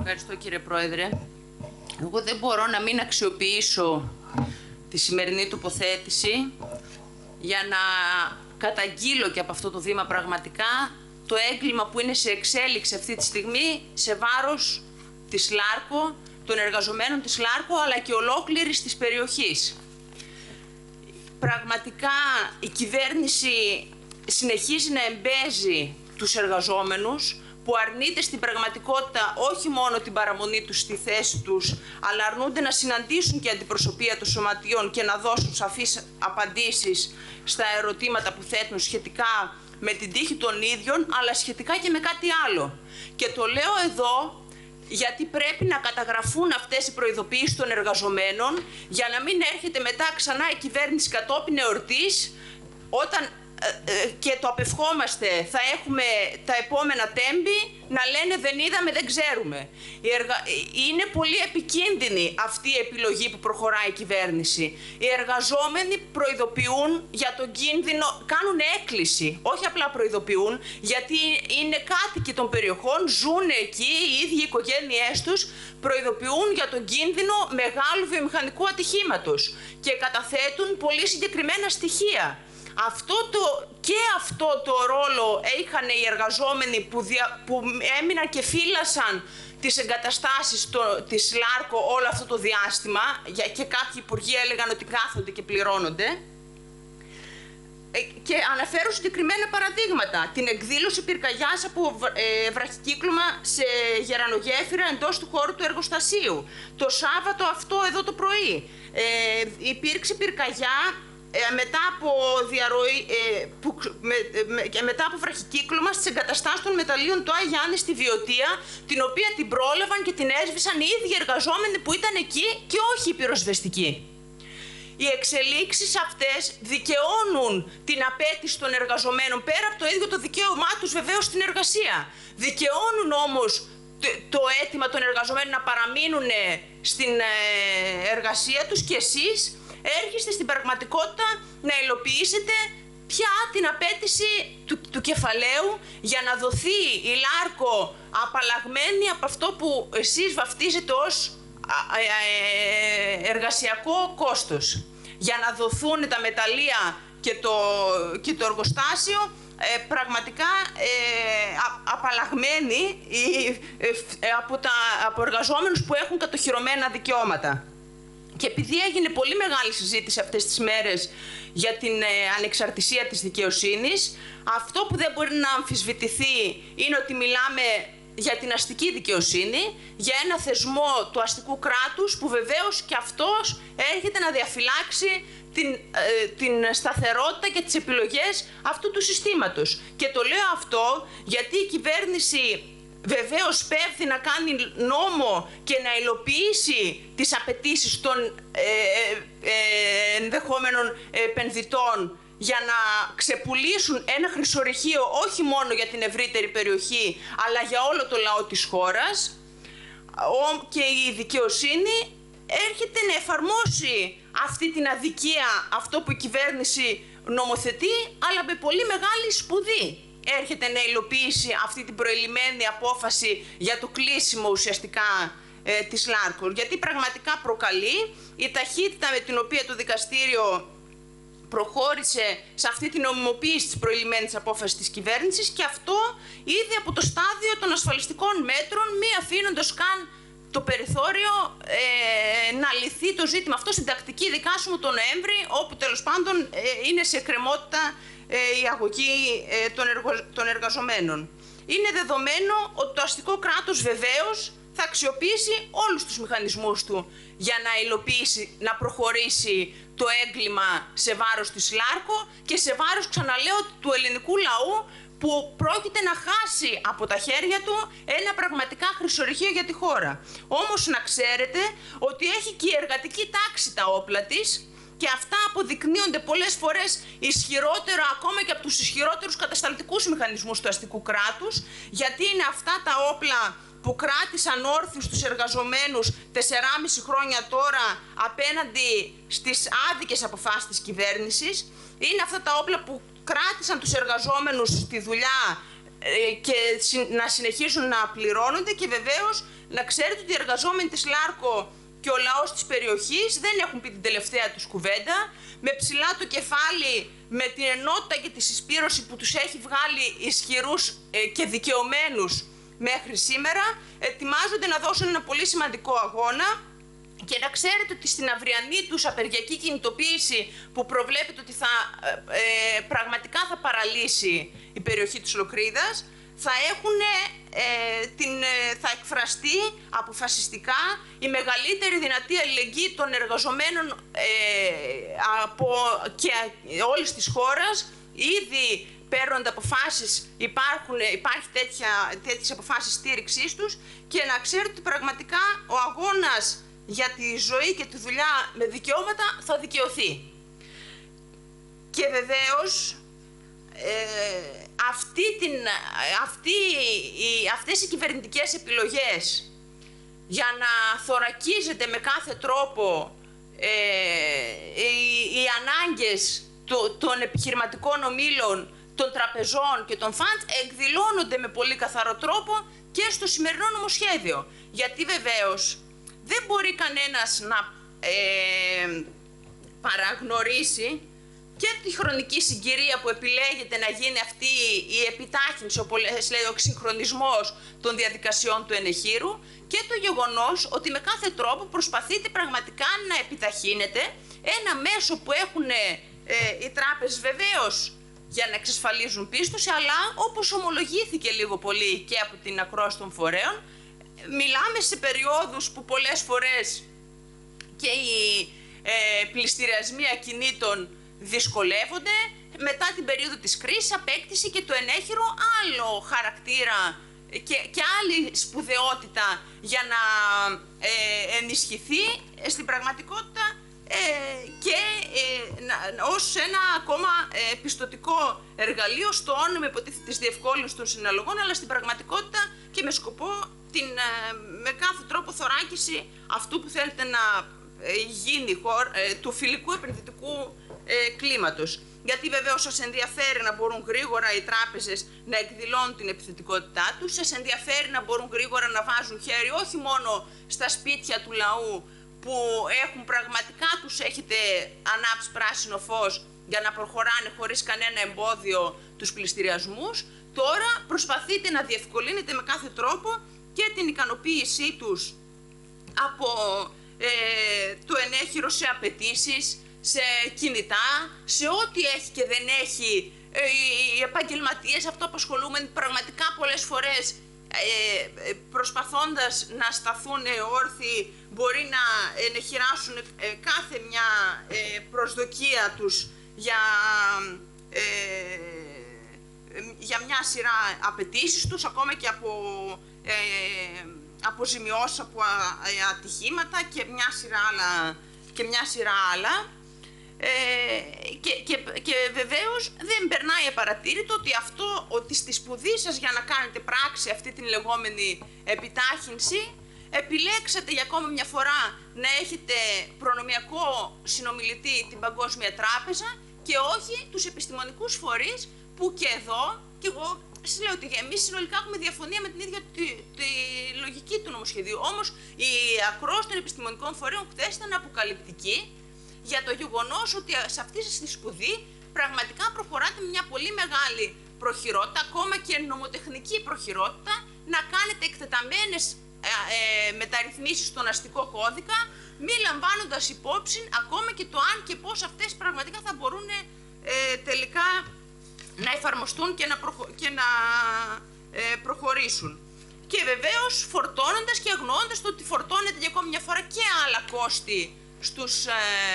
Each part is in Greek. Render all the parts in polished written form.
Ευχαριστώ, κύριε Πρόεδρε. Εγώ δεν μπορώ να μην αξιοποιήσω τη σημερινή τοποθέτηση για να καταγγείλω και από αυτό το βήμα πραγματικά το έγκλημα που είναι σε εξέλιξη αυτή τη στιγμή σε βάρος της ΛΑΡΚΟ, των εργαζομένων της ΛΑΡΚΟ, αλλά και ολόκληρης της περιοχής. Πραγματικά η κυβέρνηση συνεχίζει να εμπέζει τους εργαζόμενους, που αρνείται στην πραγματικότητα όχι μόνο την παραμονή τους στη θέση τους, αλλά αρνούνται να συναντήσουν και αντιπροσωπεία των σωματείων και να δώσουν σαφείς απαντήσεις στα ερωτήματα που θέτουν σχετικά με την τύχη των ίδιων, αλλά σχετικά και με κάτι άλλο. Και το λέω εδώ γιατί πρέπει να καταγραφούν αυτές οι προειδοποιήσεις των εργαζομένων, για να μην έρχεται μετά ξανά η κυβέρνηση κατόπιν εορτής, όταν και το απευχόμαστε, θα έχουμε τα επόμενα τέμπη να λένε δεν είδαμε, δεν ξέρουμε. Είναι πολύ επικίνδυνη αυτή η επιλογή που προχωράει η κυβέρνηση. Οι εργαζόμενοι προειδοποιούν για τον κίνδυνο, κάνουν έκκληση, όχι απλά προειδοποιούν, γιατί είναι κάτοικοι των περιοχών, ζουν εκεί, οι ίδιοι οι οικογένειές τους, προειδοποιούν για τον κίνδυνο μεγάλου βιομηχανικού ατυχήματος και καταθέτουν πολύ συγκεκριμένα στοιχεία. Αυτό το ρόλο είχαν οι εργαζόμενοι που έμειναν και φύλασαν τις εγκαταστάσεις της ΛΑΡΚΟ όλο αυτό το διάστημα, και κάποιοι υπουργοί έλεγαν ότι κάθονται και πληρώνονται. Και αναφέρω συγκεκριμένα παραδείγματα. Την εκδήλωση πυρκαγιάς από βραχικύκλωμα σε γερανογέφυρα εντός του χώρου του εργοστασίου. Το Σάββατο αυτό εδώ το πρωί υπήρξε πυρκαγιά μετά από διαρροή, μετά από βραχικύκλωμα στις εγκαταστάσεις των μεταλλίων του Άι Γιάννη στη Βιωτία, την οποία την πρόλαβαν και την έσβησαν οι ίδιοι εργαζόμενοι που ήταν εκεί και όχι οι πυροσβεστικοί. Οι εξελίξεις αυτές δικαιώνουν την απέτηση των εργαζομένων, πέρα από το ίδιο το δικαίωμά τους βεβαίως στην εργασία. Δικαιώνουν όμως το αίτημα των εργαζομένων να παραμείνουν στην εργασία τους, και εσείς έρχεστε στην πραγματικότητα να υλοποιήσετε πια την απέτηση του κεφαλαίου για να δοθεί η ΛΑΡΚΟ απαλλαγμένη από αυτό που εσείς βαφτίζετε ως εργασιακό κόστος. Για να δοθούν τα μεταλλεία και το εργοστάσιο πραγματικά απαλλαγμένοι από εργαζόμενους που έχουν κατοχυρωμένα δικαιώματα. Και επειδή έγινε πολύ μεγάλη συζήτηση αυτές τις μέρες για την ανεξαρτησία της δικαιοσύνης, αυτό που δεν μπορεί να αμφισβητηθεί είναι ότι μιλάμε για την αστική δικαιοσύνη, για ένα θεσμό του αστικού κράτους που βεβαίως και αυτός έρχεται να διαφυλάξει την σταθερότητα και τις επιλογές αυτού του συστήματος. Και το λέω αυτό γιατί η κυβέρνηση βεβαίως πέφτει να κάνει νόμο και να υλοποιήσει τις απαιτήσεις των ενδεχόμενων επενδυτών για να ξεπουλήσουν ένα χρυσορυχείο όχι μόνο για την ευρύτερη περιοχή, αλλά για όλο το λαό της χώρας. Και η δικαιοσύνη έρχεται να εφαρμόσει αυτή την αδικία, αυτό που η κυβέρνηση νομοθετεί, αλλά με πολύ μεγάλη σπουδή. Έρχεται να υλοποιήσει αυτή την προηλημένη απόφαση για το κλείσιμο ουσιαστικά της ΛΑΡΚΟ. Γιατί πραγματικά προκαλεί η ταχύτητα με την οποία το δικαστήριο προχώρησε σε αυτή την νομιμοποίηση της προηλημένης απόφασης της κυβέρνησης, και αυτό ήδη από το στάδιο των ασφαλιστικών μέτρων, μη αφήνοντας καν το περιθώριο να λυθεί το ζήτημα αυτό στην τακτική δικάσιμο τον Νοέμβρη, όπου τέλος πάντων είναι σε εκκρεμότητα η αγωγή των εργαζομένων. Είναι δεδομένο ότι το αστικό κράτος βεβαίως θα αξιοποιήσει όλους τους μηχανισμούς του για να υλοποιήσει, να προχωρήσει το έγκλημα σε βάρος της ΛΑΡΚΟ και σε βάρος, ξαναλέω, του ελληνικού λαού, που πρόκειται να χάσει από τα χέρια του ένα πραγματικά χρυσορυχείο για τη χώρα. Όμως να ξέρετε ότι έχει και η εργατική τάξη τα όπλα της, και αυτά αποδεικνύονται πολλές φορές ισχυρότερο ακόμα και από τους ισχυρότερους κατασταλτικούς μηχανισμούς του αστικού κράτους, γιατί είναι αυτά τα όπλα που κράτησαν όρθιους τους εργαζομένους 4,5 χρόνια τώρα απέναντι στις άδικες αποφάσεις της κυβέρνησης. Είναι αυτά τα όπλα που κράτησαν τους εργαζόμενους στη δουλειά και να συνεχίσουν να πληρώνονται, και βεβαίως να ξέρετε ότι οι εργαζόμενοι της Λάρκο και ο λαός της περιοχής δεν έχουν πει την τελευταία τους κουβέντα. Με ψηλά το κεφάλι, με την ενότητα και τη συσπήρωση που τους έχει βγάλει ισχυρούς και δικαιωμένους μέχρι σήμερα, ετοιμάζονται να δώσουν ένα πολύ σημαντικό αγώνα. Και να ξέρετε ότι στην αυριανή τους απεργιακή κινητοποίηση, που προβλέπεται ότι πραγματικά θα παραλύσει η περιοχή της Λοκρίδας, θα εκφραστεί αποφασιστικά η μεγαλύτερη δυνατή αλληλεγγύη των εργαζομένων και όλης της χώρας. Ήδη παίρνονται αποφάσεις, υπάρχει τέτοιες αποφάσεις στήριξής τους, και να ξέρετε ότι πραγματικά ο αγώνας για τη ζωή και τη δουλειά με δικαιώματα θα δικαιωθεί. Και βεβαίως αυτές οι κυβερνητικές επιλογές για να θωρακίζεται με κάθε τρόπο οι ανάγκες των επιχειρηματικών ομίλων, των τραπεζών και των φαντ, εκδηλώνονται με πολύ καθαρό τρόπο και στο σημερινό νομοσχέδιο. Γιατί βεβαίως δεν μπορεί κανένας να παραγνωρίσει και τη χρονική συγκυρία που επιλέγεται να γίνει αυτή η επιτάχυνση, ο εξυγχρονισμός των διαδικασιών του ενεχείρου, και το γεγονός ότι με κάθε τρόπο προσπαθείτε πραγματικά να επιταχύνετε ένα μέσο που έχουν οι τράπεζες βεβαίως για να εξασφαλίζουν πίστοση, αλλά όπως ομολογήθηκε λίγο πολύ και από την ακρόαση των φορέων, μιλάμε σε περιόδους που πολλές φορές και οι πληστηριασμοί ακινήτων δυσκολεύονται. Μετά την περίοδο της κρίσης απέκτησε και το ενέχειρο άλλο χαρακτήρα και άλλη σπουδαιότητα για να ενισχυθεί στην πραγματικότητα και ως ένα ακόμα πιστωτικό εργαλείο στο όνομα υποτίθεται της διευκόλυνσης των συναλλαγών, αλλά στην πραγματικότητα και με σκοπό με κάθε τρόπο θωράκιση αυτού που θέλετε να γίνει του φιλικού επενδυτικού κλίματος. Γιατί βεβαίως σας ενδιαφέρει να μπορούν γρήγορα οι τράπεζες να εκδηλώνουν την επιθετικότητά τους, σας ενδιαφέρει να μπορούν γρήγορα να βάζουν χέρι όχι μόνο στα σπίτια του λαού που πραγματικά τους έχετε ανάψει πράσινο φως για να προχωράνε χωρίς κανένα εμπόδιο τους πληστηριασμούς. Τώρα προσπαθείτε να διευκολύνετε με κάθε τρόπο και την ικανοποίησή τους από το ενέχειρο σε απαιτήσεις, σε κινητά, σε ό,τι έχει και δεν έχει. Οι επαγγελματίες αυτοαπασχολούμενοι πραγματικά πολλές φορές προσπαθώντας να σταθούν όρθιοι μπορεί να ενεχειράσουν κάθε μια προσδοκία τους για μια σειρά απαιτήσεις τους, ακόμα και από αποζημιώσεις από ατυχήματα και μια σειρά άλλα. Και βεβαίως δεν περνάει απαρατήρητο ότι στη σπουδή σας για να κάνετε πράξη αυτή την λεγόμενη επιτάχυνση επιλέξατε για ακόμα μια φορά να έχετε προνομιακό συνομιλητή την Παγκόσμια Τράπεζα και όχι τους επιστημονικούς φορείς, που και εδώ, και εγώ σας λέω ότι εμείς συνολικά έχουμε διαφωνία με την ίδια τη λογική του νομοσχεδίου. Όμως η ακρόαση των επιστημονικών φορέων χθες ήταν αποκαλυπτική για το γεγονός ότι σε αυτή τη σπουδή πραγματικά προχωράτε με μια πολύ μεγάλη προχειρότητα, ακόμα και νομοτεχνική προχειρότητα, να κάνετε εκτεταμένες μεταρρυθμίσεις στον αστικό κώδικα, μη λαμβάνοντας υπόψη ακόμα και το αν και πώς αυτές πραγματικά θα μπορούν τελικά να εφαρμοστούν και να προχωρήσουν. Και βεβαίως φορτώνοντας και αγνοώντας το ότι φορτώνεται για ακόμη μια φορά και άλλα κόστη στους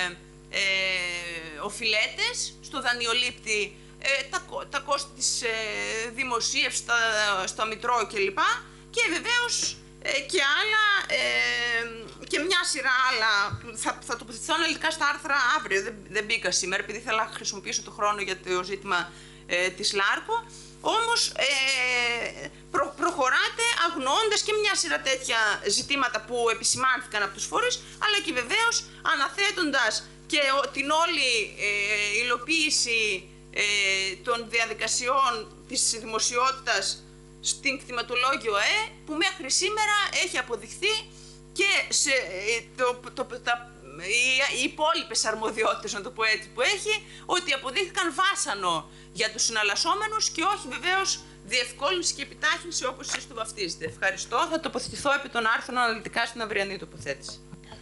οφειλέτες, στο δανειολήπτη, τα κόστη της δημοσίευσης, στο μητρό κλπ. Και βεβαίως και άλλα, και μια σειρά άλλα. Θα τοποθετηθώ αναλυτικά στα άρθρα αύριο, δεν μπήκα σήμερα, επειδή ήθελα να χρησιμοποιήσω το χρόνο για το ζήτημα της Λάρκο. Όμως προχωράτε αγνοώντας και μια σειρά τέτοια ζητήματα που επισημάνθηκαν από τους φορείς, αλλά και βεβαίως αναθέτοντας και την όλη υλοποίηση των διαδικασιών της δημοσιότητας στην κτηματολόγιο που μέχρι σήμερα έχει αποδειχθεί και οι υπόλοιπες αρμοδιότητες, να το πω έτσι, που έχει, ότι αποδείχθηκαν βάσανο για τους συναλλασσόμενους και όχι βεβαίως διευκόλυνση και επιτάχυνση όπως εσείς το βαφτίζετε. Ευχαριστώ. Θα τοποθετηθώ επί των άρθρων αναλυτικά στην αυριανή τοποθέτηση.